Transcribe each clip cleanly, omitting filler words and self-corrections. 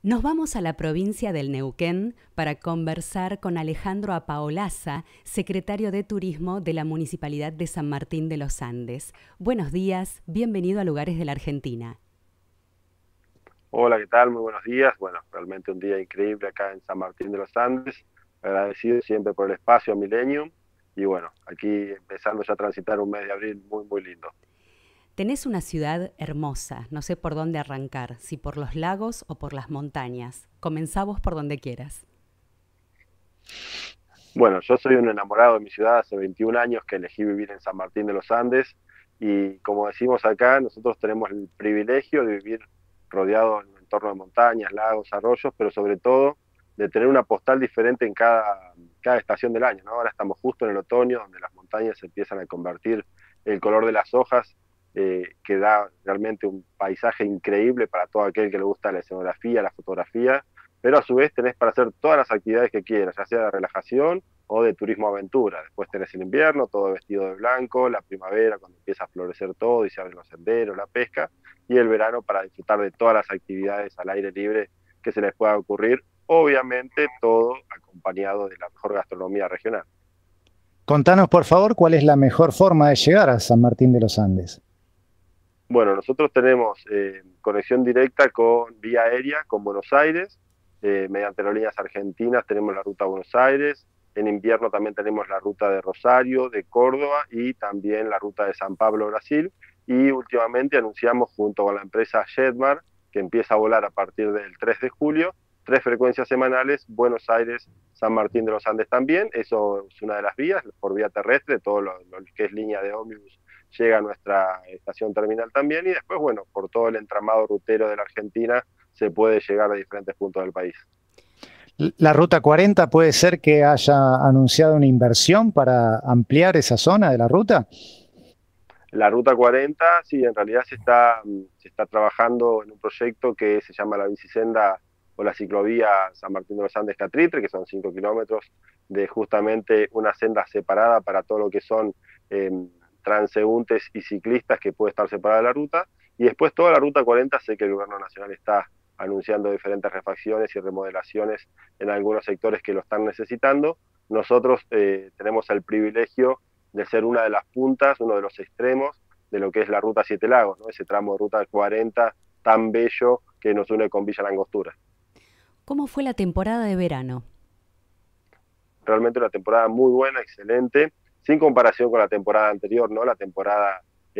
Nos vamos a la provincia del Neuquén para conversar con Alejandro Apaolaza, secretario de Turismo de la Municipalidad de San Martín de los Andes. Buenos días, bienvenido a Lugares de la Argentina. Hola, ¿qué tal? Muy buenos días. Bueno, realmente un día increíble acá en San Martín de los Andes. Agradecido siempre por el espacio Millennium. Y bueno, aquí empezando ya a transitar un mes de abril muy, muy lindo. Tenés una ciudad hermosa, no sé por dónde arrancar, si por los lagos o por las montañas. Comenzá vos por donde quieras. Bueno, yo soy un enamorado de mi ciudad. Hace 21 años que elegí vivir en San Martín de los Andes. Y como decimos acá, nosotros tenemos el privilegio de vivir rodeado en un entorno de montañas, lagos, arroyos, pero sobre todo de tener una postal diferente en cada estación del año, ¿no? Ahora estamos justo en el otoño, donde las montañas se empiezan a convertir el color de las hojas, que da realmente un paisaje increíble para todo aquel que le gusta la escenografía, la fotografía, pero a su vez tenés para hacer todas las actividades que quieras, ya sea de relajación o de turismo aventura. Después tenés el invierno, todo vestido de blanco, la primavera, cuando empieza a florecer todo y se abren los senderos, la pesca, y el verano para disfrutar de todas las actividades al aire libre que se les pueda ocurrir, obviamente todo acompañado de la mejor gastronomía regional. Contanos, por favor, cuál es la mejor forma de llegar a San Martín de los Andes. Bueno, nosotros tenemos conexión directa con vía aérea con Buenos Aires, mediante aerolíneas argentinas tenemos la ruta a Buenos Aires, en invierno también tenemos la ruta de Rosario, de Córdoba y también la ruta de San Pablo, Brasil, y últimamente anunciamos junto con la empresa Jetmar, que empieza a volar a partir del 3 de julio, 3 frecuencias semanales, Buenos Aires, San Martín de los Andes también. Eso es una de las vías, por vía terrestre, todo lo que es línea de ómnibus llega a nuestra estación terminal también, y después, bueno, por todo el entramado rutero de la Argentina se puede llegar a diferentes puntos del país. La Ruta 40 puede ser que haya anunciado una inversión para ampliar esa zona de la ruta. La Ruta 40, sí, en realidad se está trabajando en un proyecto que se llama la Bicisenda o la ciclovía San Martín de los Andes Catritre, que son 5 kilómetros de justamente una senda separada para todo lo que son eh, transeúntes y ciclistas, que puede estar separada de la ruta. Y después toda la Ruta 40, sé que el gobierno nacional está anunciando diferentes refacciones y remodelaciones en algunos sectores que lo están necesitando. Nosotros tenemos el privilegio de ser una de las puntas, uno de los extremos de lo que es la Ruta Siete Lagos, ¿no? Ese tramo de Ruta 40 tan bello que nos une con Villa Langostura. ¿Cómo fue la temporada de verano? Realmente una temporada muy buena, excelente, sin comparación con la temporada anterior, ¿no? La temporada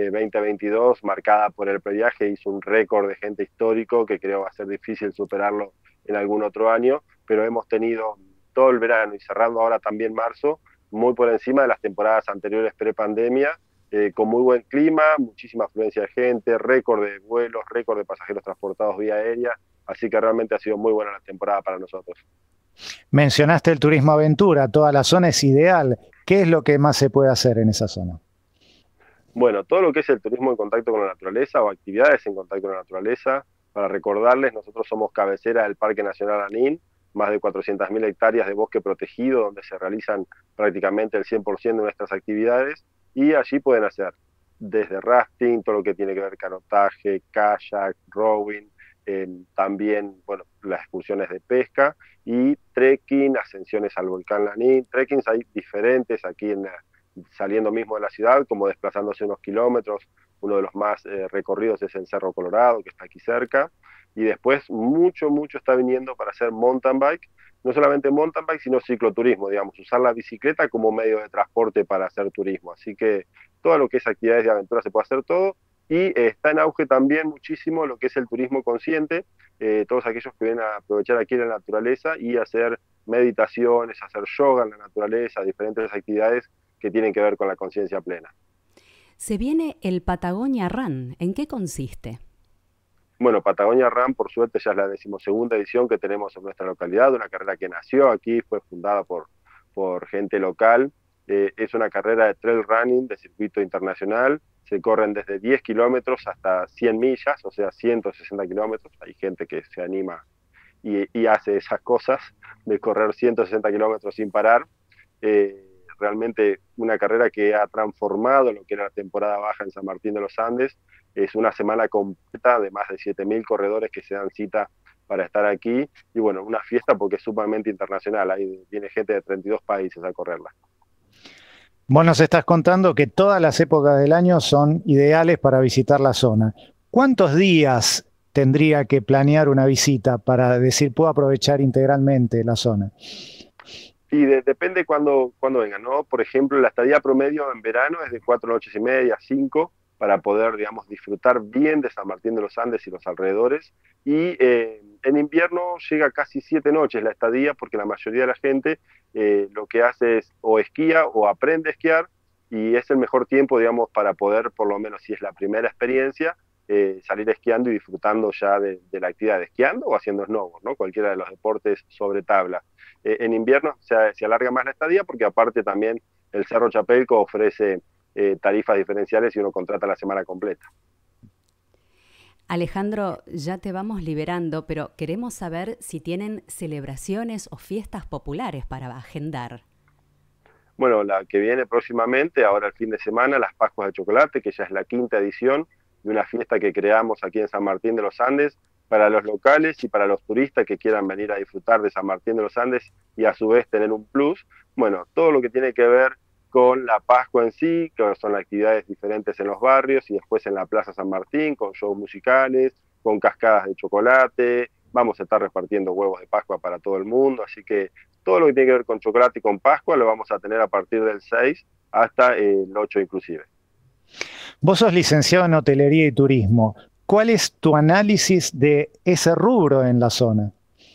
2022, marcada por el previaje, hizo un récord de gente histórico que creo va a ser difícil superarlo en algún otro año, pero hemos tenido todo el verano y cerrando ahora también marzo, muy por encima de las temporadas anteriores pre-pandemia, con muy buen clima, muchísima afluencia de gente, récord de vuelos, récord de pasajeros transportados vía aérea, así que realmente ha sido muy buena la temporada para nosotros. Mencionaste el turismo aventura, toda la zona es ideal. ¿Qué es lo que más se puede hacer en esa zona? Bueno, todo lo que es el turismo en contacto con la naturaleza o actividades en contacto con la naturaleza, para recordarles, nosotros somos cabecera del Parque Nacional Anín, más de 400.000 hectáreas de bosque protegido, donde se realizan prácticamente el 100% de nuestras actividades, y allí pueden hacer desde rafting, todo lo que tiene que ver canotaje, kayak, rowing, también, bueno, las excursiones de pesca y trekking, ascensiones al volcán Lanín. Trekkings hay diferentes aquí saliendo mismo de la ciudad, como desplazándose unos kilómetros. Uno de los más recorridos es el Cerro Colorado, que está aquí cerca. Y después mucho, mucho está viniendo para hacer mountain bike. No solamente mountain bike, sino cicloturismo, digamos, usar la bicicleta como medio de transporte para hacer turismo. Así que todo lo que es actividades de aventura se puede hacer todo. Y está en auge también muchísimo lo que es el turismo consciente, todos aquellos que vienen a aprovechar aquí la naturaleza y hacer meditaciones, hacer yoga en la naturaleza, diferentes actividades que tienen que ver con la conciencia plena. Se viene el Patagonia Run. ¿En qué consiste? Bueno, Patagonia Run, por suerte, ya es la 12ª edición que tenemos en nuestra localidad, una carrera que nació aquí, fue fundada por gente local. Es una carrera de trail running de circuito internacional, se corren desde 10 kilómetros hasta 100 millas, o sea, 160 kilómetros. Hay gente que se anima y hace esas cosas de correr 160 kilómetros sin parar. Realmente una carrera que ha transformado lo que era la temporada baja en San Martín de los Andes. Es una semana completa de más de 7.000 corredores que se dan cita para estar aquí, y bueno, una fiesta porque es sumamente internacional, ahí viene gente de 32 países a correrla. Vos nos estás contando que todas las épocas del año son ideales para visitar la zona. ¿Cuántos días tendría que planear una visita para decir puedo aprovechar integralmente la zona? Y depende cuando vengan, ¿no? Por ejemplo, la estadía promedio en verano es de 4 noches y media, 5, para poder, digamos, disfrutar bien de San Martín de los Andes y los alrededores. Y en invierno llega a casi 7 noches la estadía, porque la mayoría de la gente lo que hace es o esquía o aprende a esquiar, y es el mejor tiempo, digamos, para poder, por lo menos si es la primera experiencia, salir esquiando y disfrutando ya de la actividad de esquiando o haciendo snowboard, ¿no? Cualquiera de los deportes sobre tabla. En invierno se alarga más la estadía porque aparte también el Cerro Chapelco ofrece tarifas diferenciales y uno contrata la semana completa. Alejandro, ya te vamos liberando, pero queremos saber si tienen celebraciones o fiestas populares para agendar. Bueno, la que viene próximamente, ahora el fin de semana, las Pascuas de Chocolate, que ya es la 5ª edición de una fiesta que creamos aquí en San Martín de los Andes para los locales y para los turistas que quieran venir a disfrutar de San Martín de los Andes y a su vez tener un plus. Bueno, todo lo que tiene que ver con la Pascua en sí, que son actividades diferentes en los barrios y después en la Plaza San Martín, con shows musicales, con cascadas de chocolate. Vamos a estar repartiendo huevos de Pascua para todo el mundo, así que todo lo que tiene que ver con chocolate y con Pascua lo vamos a tener a partir del 6 hasta el 8 inclusive. Vos sos licenciado en hotelería y turismo. ¿Cuál es tu análisis de ese rubro en la zona?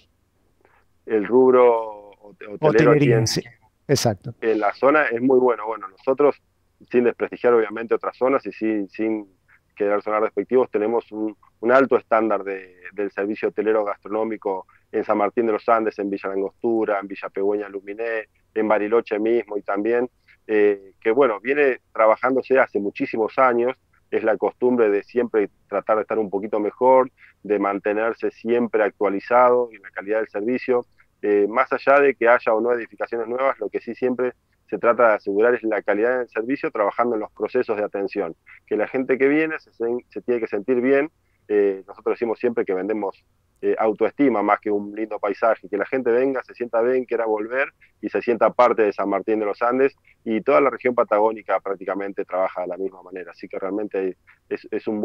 El rubro hotelero aquí Hotelería, sí, exacto. en la zona es muy bueno. Bueno, nosotros, sin desprestigiar obviamente otras zonas y sin querer sonar despectivos, tenemos un alto estándar del servicio hotelero gastronómico en San Martín de los Andes, en Villa Langostura, en Villa Pegüeña Luminé, en Bariloche mismo, y también que bueno, viene trabajándose hace muchísimos años. Es la costumbre de siempre tratar de estar un poquito mejor, de mantenerse siempre actualizado en la calidad del servicio. Más allá de que haya o no edificaciones nuevas, lo que sí siempre se trata de asegurar es la calidad del servicio trabajando en los procesos de atención. Que la gente que viene se tiene que sentir bien. Nosotros decimos siempre que vendemos autoestima más que un lindo paisaje, que la gente venga, se sienta bien, quiera volver y se sienta parte de San Martín de los Andes, y toda la región patagónica prácticamente trabaja de la misma manera, así que realmente es un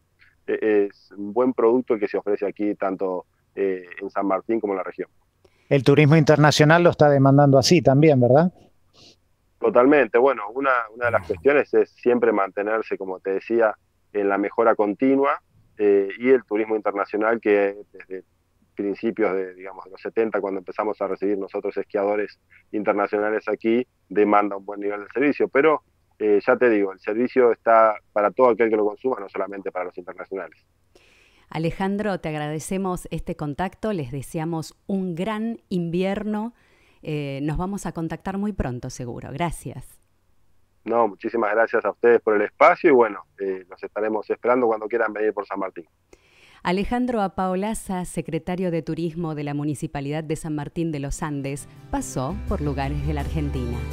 buen producto el que se ofrece aquí tanto en San Martín como en la región. El turismo internacional lo está demandando así también, ¿verdad? Totalmente. Bueno, una de las cuestiones es siempre mantenerse, como te decía, en la mejora continua, y el turismo internacional, que desde principios digamos, de los 70, cuando empezamos a recibir nosotros esquiadores internacionales aquí, demanda un buen nivel de servicio. Pero ya te digo, el servicio está para todo aquel que lo consuma, no solamente para los internacionales. Alejandro, te agradecemos este contacto, les deseamos un gran invierno. Nos vamos a contactar muy pronto, seguro. Gracias. No, muchísimas gracias a ustedes por el espacio y bueno, los estaremos esperando cuando quieran venir por San Martín. Alejandro Apaolaza, secretario de Turismo de la Municipalidad de San Martín de los Andes, pasó por Lugares de la Argentina.